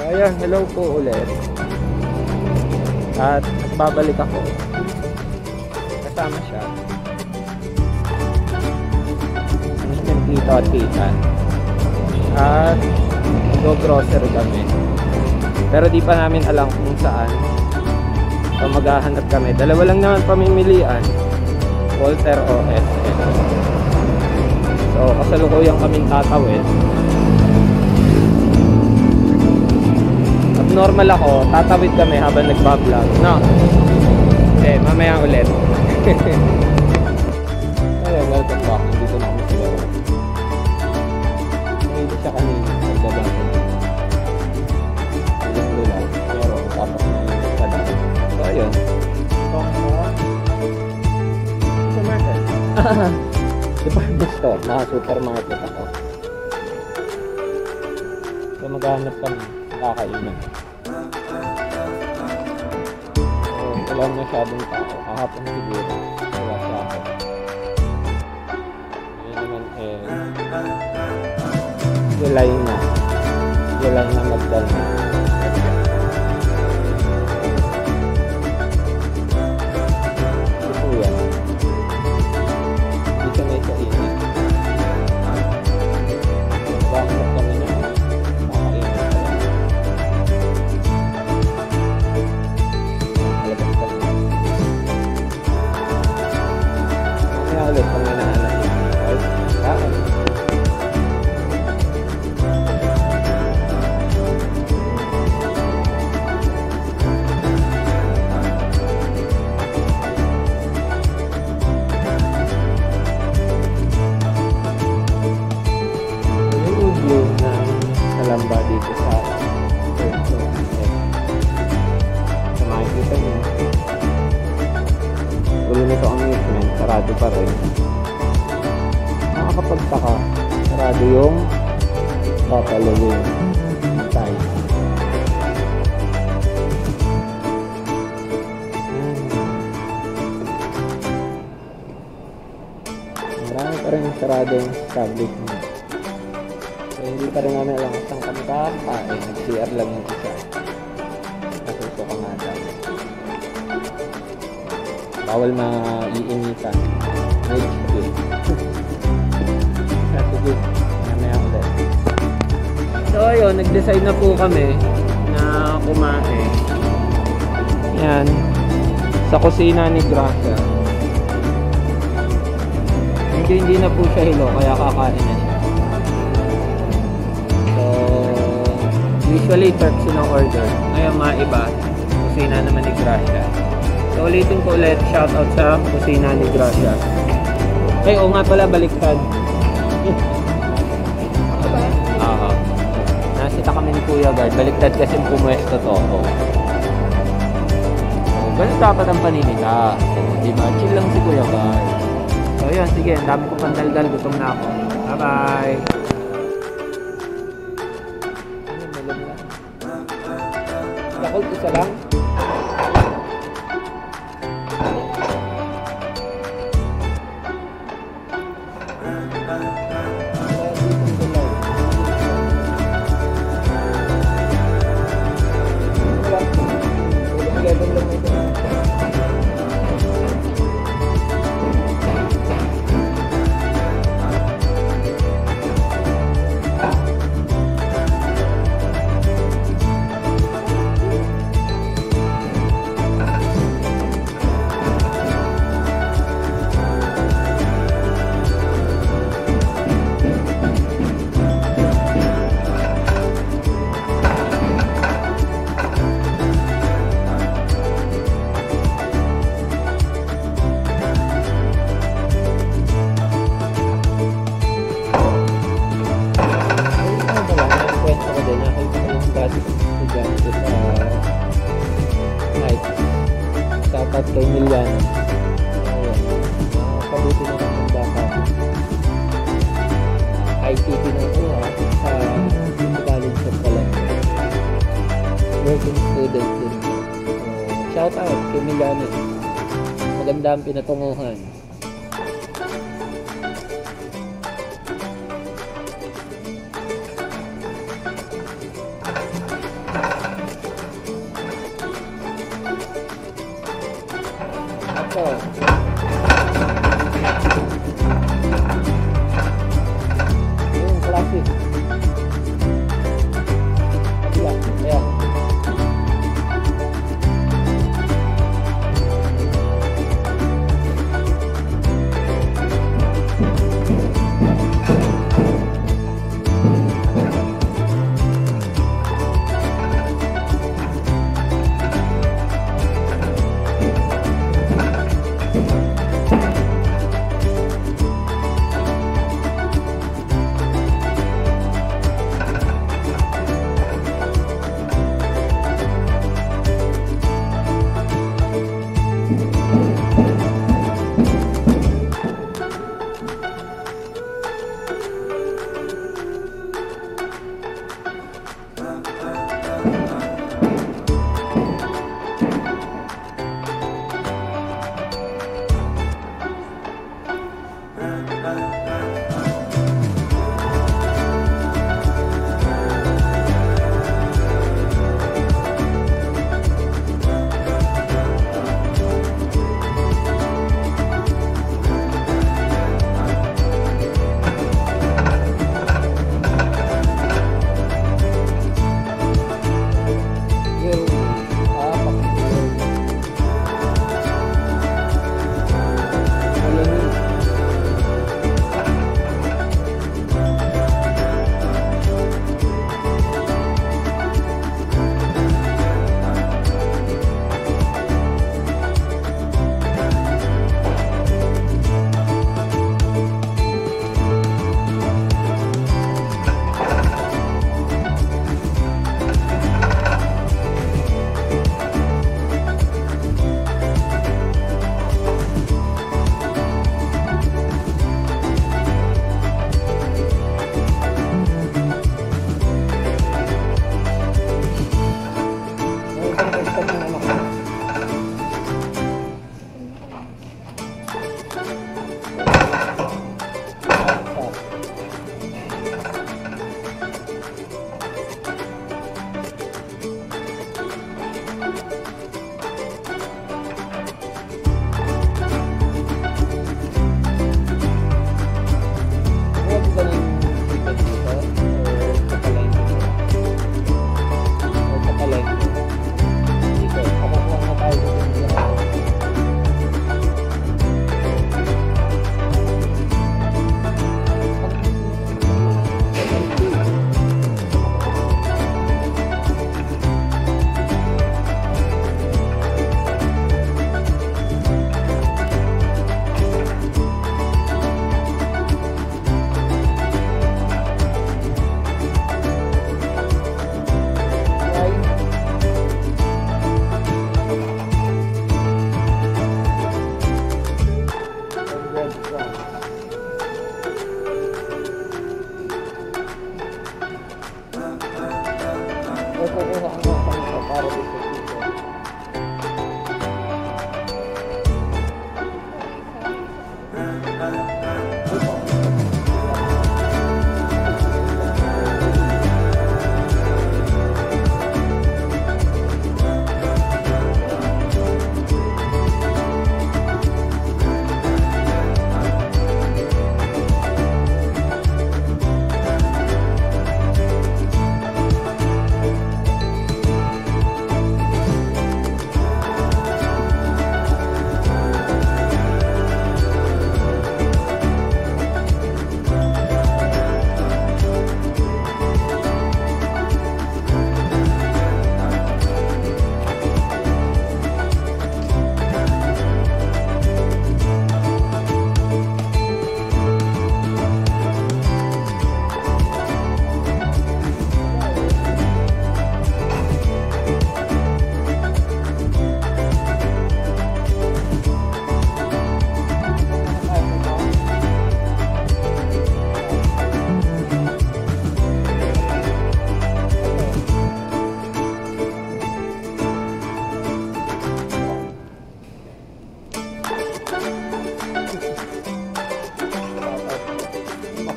Ayan, hello po ulit. At nagbabalik ako. Kasama siya. Ang tito at tita. At go-grocery kami. Pero di pa namin alam kung saan. So maghahanap kami. Dalawa lang naman pamimilian. Walter o SM. So kasalukuyang kaming tatawid. Abnormal ako, tatawid kami habang nagbablog. No? Okay, mamaya ulit. Ayun, welcome back. Dito na kami sila. Hindi siya kanina. Nagbabang ko. Lula. Pero tapos na yung kadang. So ayun. Supermarket. Department store. Naka-supermarket ako. So maghahanap kami. Kakainan. So, wala masyadong tao. Kahapon siguro. Wala siya ako. Ngayon naman July na. July na magdal na. Ito yan. Dito may kainin. Bakit kami na ulit pang nanahanap yun. Right? Kain. Yung view ng Kalamba dito sa makikita nyo. Ulo nito ang amusement, sarado pa rin. Nakakapagtaka, sarado yung papalawin side. Marami pa rin saradong establishment. So hindi pa rin namin alam kung saan kami kakain. Nag-CR lang yung isa. Nasusuka nga tayo. Bawal maiinitan. Rage quit. Sige, mamaya ulit. So ayun, nag-decide na po kami na kumain. Yan. Sa kusina ni Gracia. Hindi na po siya hilo, kaya kakain na siya. So, usually Turks yung order. Ngayon maiba, kusina naman ni Gracia. So ulitin ko ulit, shoutout sa kusina ni Gracia. Ay, oo nga pala, baliktad. Nasita kami ni Kuya Guard, baliktad kasi pumuesto to ako. So, ganun dapat ang paninita. So, diba? Chill lang si Kuya Guard. So yun, sige, ang dami ko pandaldal, gutom na ako. Bye-bye! Ano, malam lang. Yakult, isa lang. Shoutout kay Miliano. Kabuti na ng bata. ITP na ako sa college of Columbia. Working student din. Shoutout kay Miliano. Maganda ang pinatunguhan.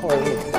cornets.